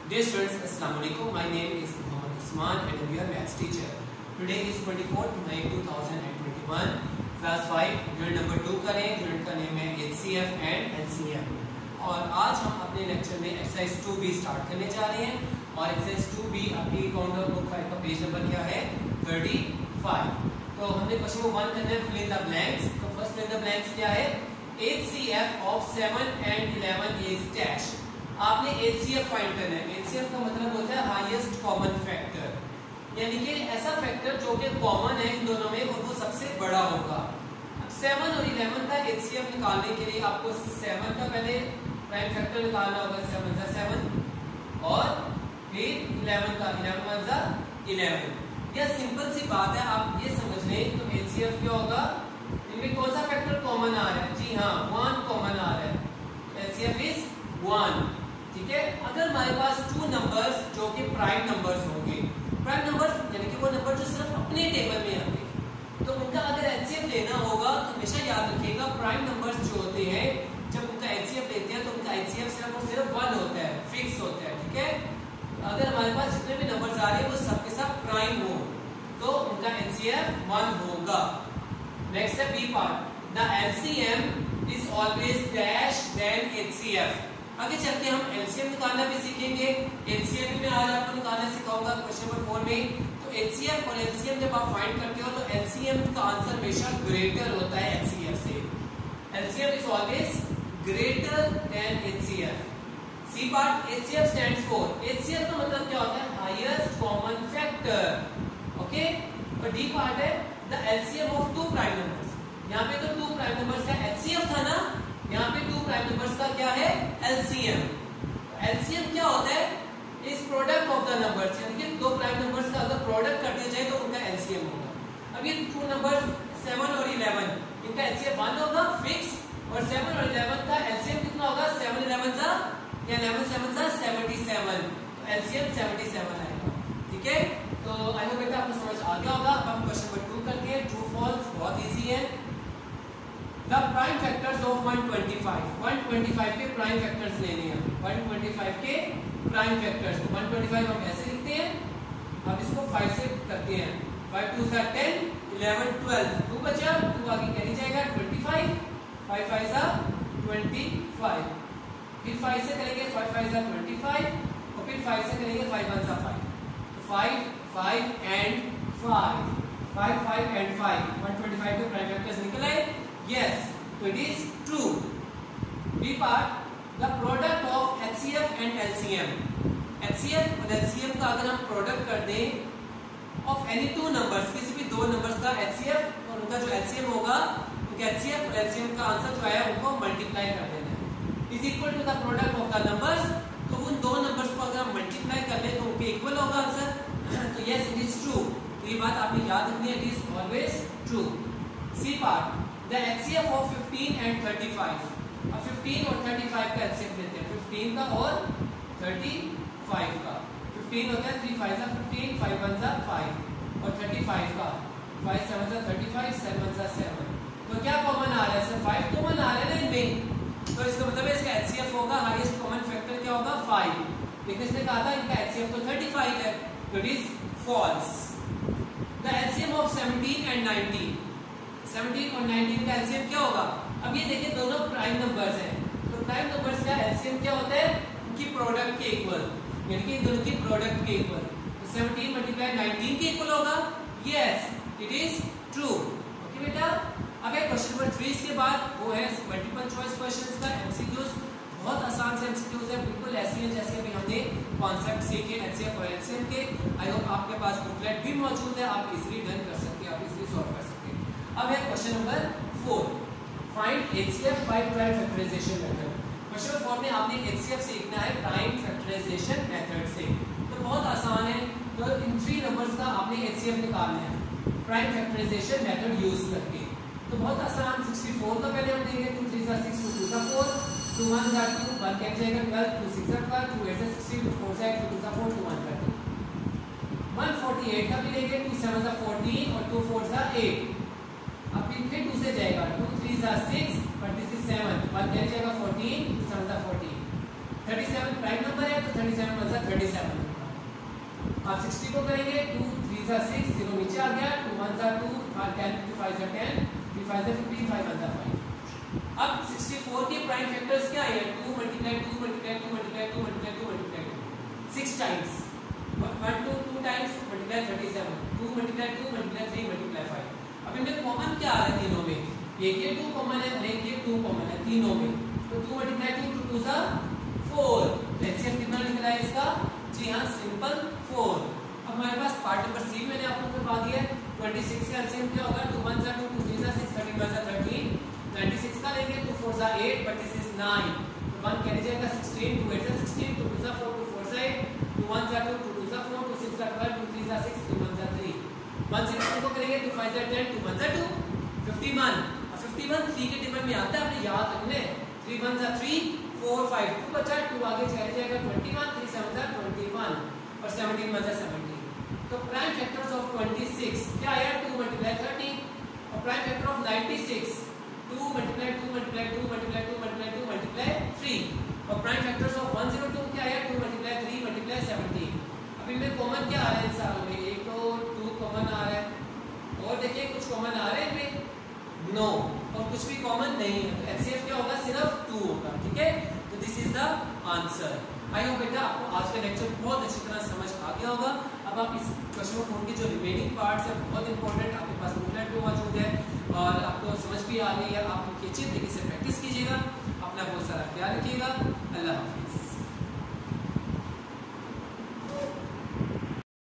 Dear students, Assalamu alaikum. My name is Muhammad Usman and I am your maths teacher. Today is 24th May 2021. Class 5 unit number 2 करें. Unit का name है HCF and LCM. और आज हम अपने lecture में exercise 2B start करने जा रहे हैं. और एक्सरसाइज 2B आपकी काउंटर बुक 5 का पेज नंबर क्या है? 35. तो हमने क्वेश्चन को 1 करना है, फिल इन द ब्लैंक्स. तो first fill in the blanks क्या है? HCF of 7 and 11 is dash. आपने HCF फाइंड करना है. HCF का मतलब होता है हाईएस्ट कॉमन फैक्टर, यानी कि ऐसा फैक्टर जो कि कॉमन है इन दोनों में और वो सबसे बड़ा होगा. अब 7 और 11 का HCF निकालने के लिए आपको 7 का पहले प्राइम फैक्टर निकालना होगा. 7 × 7 और फिर 11 का 11 × 11. यह सिंपल सी बात है, आप ये समझ लें. तो HCF क्या होगा? इनमें कौन सा फैक्टर कॉमन आ रहा है? जी हाँ, 1 कॉमन आ रहा है. HCF is 1. ठीक है. अगर हमारे पास 2 नंबर्स जो कि प्राइम नंबर्स होंगे, प्राइम नंबर्स यानी कि वो नंबर जो सिर्फ अपने टेबल में आते हैं, तो उनका अगर HCF लेना होगा तो हमेशा याद रखिएगा प्राइम नंबर्स जो होते हैं जब उनका HCF लेते हैं तो उनका HCF सिर्फ और सिर्फ 1 होता है, फिक्स होता है. ठीक है. अगर हमारे पास जितने भी नंबर्स आ रहे हैं वो सबके सब प्राइम हो तो उनका HCF 1 होगा. नेक्स्ट है B part. The LCM is always dash than HCF. आगे चलते हम LCM निकालना भी सीखेंगे. LCM में आज आपको निकालना सिखाऊंगा क्वेश्चन नंबर 4 में. तो HCF और LCM जब आप फाइंड करते हो तो LCM का आंसर हमेशा ग्रेटर होता है HCF से. LCM is always greater than HCF. C part. HCF stands for. HCF का मतलब क्या होता है? Highest common factor. ओके. और D पार्ट है the LCM of 2 prime numbers. यहाँ पे तो 2 प्राइम नंबर्स का HCF था ना, यहाँ पे 2 प्राइम नंबर्स का क्या है? LCM. LCM क्या होता है? इस प्रोडक्ट ऑफ द नंबर्स, यानी कि 2 प्राइम नंबर्स का अगर प्रोडक्ट कर दिया जाए तो उनका LCM होगा. अब ये 2 नंबर्स 7 और 11, इनका LCM 1 होगा फिक्स. और 7 और 11 का LCM कितना होगा? 7 11 सा या 11 7 सा 77. तो LCM 77 आएगा. ठीक है. तो आई होप बेटा आपको समझ आ गया होगा. अब हम क्वेश्चन नंबर 2 करते हैं. ट्रू फॉल्स बहुत इजी है. The prime factors of 125. 125 के प्राइम फैक्टर्स लेने हैं. 125 के प्राइम फैक्टर्स. 125 हम ऐसे लिखते हैं. अब इसको 5 से करते हैं. 5 2 सा 10, 11 12. 2 बचा, 2 आगे कैरी जाएगा 25. 5 5 सा 25. फिर 5 से करेंगे 5 5 सा 25 और फिर 5 से करेंगे 5 1 सा 5. तो 5 5 एंड 5. 5 5 एंड 5. 125 के प्राइम फैक्टर्स निकले. Yes, so it is true. B part. The product of HCF and LCM. HCF और LCM का अगर हम प्रोडक्ट कर दें of any 2 numbers, किसी भी 2 नंबर्स का HCF और उनका जो LCM होगा, उनका HCF और LCM का आंसर जो है उनको मल्टीप्लाई कर देना है. Is equal to the product of the numbers. तो उन 2 नंबर्स को अगर हम मल्टीप्लाई कर लें तो उनके इक्वल होगा आंसर. तो yes, it is true. तो ये बात आपने याद रखनी है. It is always true. C part. The HCF of 15 and 35. अब 15 और 35 का HCF लेते हैं. 15 का और 35 का. 15 होता है 3 5 सा 15, 5 1 सा 5 और 35 का 5 7 सा 35, 7 1 सा 7. तो क्या कॉमन आ रहा है? सर 5 कॉमन आ रहा है ना इनमें. तो इसका मतलब है इसका HCF होगा, हाईएस्ट कॉमन फैक्टर क्या होगा? 5. लेकिन इसने कहा था इनका HCF तो 35 है. तो it is false. The LCM of 17 and 19. 17 और 19 का LCM क्या होगा? अब ये देखिए दोनों प्राइम नंबर्स हैं. तो प्राइम नंबर्स का LCM क्या होता है? उनकी प्रोडक्ट के इक्वल, यानी कि दोनों की प्रोडक्ट के इक्वल. तो 17 मल्टीप्लाई 19 के इक्वल होगा. Yes, it is true. Okay बेटा. अब है क्वेश्चन नंबर 3. इसके बाद वो है मल्टीपल चॉइस क्वेश्चंस का MCQs. बहुत आसान से MCQs है, बिल्कुल ऐसे हैं जैसे अभी हमने कॉन्सेप्ट सीखे HCF और LCM के. आई होप आपके पास बुकलेट भी मौजूद है, आप इजीली डन कर सकते हैं, आप इजीली सॉल्व कर सकते हैं. अब है question number 4. Find HCF by prime factorization method. Question number 4 में आपने HCF सीखना है प्राइम फैक्टराइजेशन मेथड से. तो बहुत आसान है. तो इन 3 नंबर्स का आपने HCF निकालना है प्राइम फैक्टराइजेशन मेथड यूज करके. तो बहुत आसान. 64 का पहले हम देंगे. 2 3 सा 6, 2 2 सा 4, 2 1 सा 2, 1 कैंसिल जाएगा 12, 2 6 सा 12, 2 8 सा 16, 2 4 सा 8, 2 2 सा 4, 2 1 सा 2. 148 का भी लेंगे. 2 7 सा 14 और 2 4 सा 8. अब फिर 2 से जाएगा. 2 3 सा 6 और दिस इज 7. 1 कैंसिल जाएगा 14, 2 7 सा 14. 37 प्राइम नंबर है तो 37 1 जा 37 होगा। आप 60 को करेंगे 2 3 जा 6, 0 नीचे आ गया, 2 1 जा 2, 10 2 5 जा 10, 3 5 जा 15, 5 1 जा 5। अब 64 के प्राइम फैक्टर्स क्या है? 2 multiply 2 multiply 2 multiply 2 multiply 2 multiply 2 6 times 1 2 2 times multiply 37, 2 multiply 2 multiply 3 multiply 5। अब इनमें कॉमन क्या आ रहा है तीनों में? एक ये 2 कॉमन है और एक ये 2 कॉमन है तीनों में, तो 2 मल्टीप्लाई 2 2 जा 4। एचसीएफ कितना निकला है इसका? जी हाँ, सिंपल 4। अब हमारे पास पार्ट नंबर सी मैंने आपको करवा दिया है। 26 का एलसीएम क्या होगा? 2 1 जा 2, 2 3 जा 6, 13 1 जा 13, 96 का लेंगे 2 4 जा 8, but this is 9, तो 1 कैरी जाएगा 16, 2 8 जा 16, 2 2 जा 4, 2 4 जा 8, 2 1 जा 2, 2 2 जा 4, 2 6 जा 12, 2 3 जा 6, 3 1 जा 3, 160 को करेंगे 2 5 जा 10, 2 1 जा 2, 51। और 51 3 के टेबल में आता है, आपने याद रखना है। 3 1 जा 3, 4 5 2 बचा, 2 आगे चले जाएगा 21, 3 7 जा 21 और 17 1 जा 17। तो प्राइम फैक्टर्स ऑफ 26 क्या आया? 2 मल्टीप्लाई 30 और prime factor of 96 2 multiply 2 multiply 2 multiply 2 multiply 2 multiply 3 और प्राइम फैक्टर्स ऑफ 102 क्या आया? 2 मल्टीप्लाई 3 मल्टीप्लाई 17। अब इनमें कॉमन क्या आ रहा है इन सारों में? एक तो 2 कॉमन आ रहा है और देखिए कुछ कॉमन आ रहे हैं इनमें नो, और कुछ भी कॉमन नहीं है, तो एचसीएफ क्या होगा? सिर्फ 2 होगा। ठीक है, तो this is the answer. I hope बेटा आपको आज का लेक्चर बहुत अच्छी तरह समझ आ गया होगा। अब आप इस क्वेश्चन फोन के जो रिमेनिंग पार्ट्स है बहुत इंपॉर्टेंट, आपके पास बुकलेट भी मौजूद है और आपको समझ भी आ गई है। आप इनकी अच्छी तरीके से प्रैक्टिस कीजिएगा। अपना बहुत सारा ख्याल रखिएगा।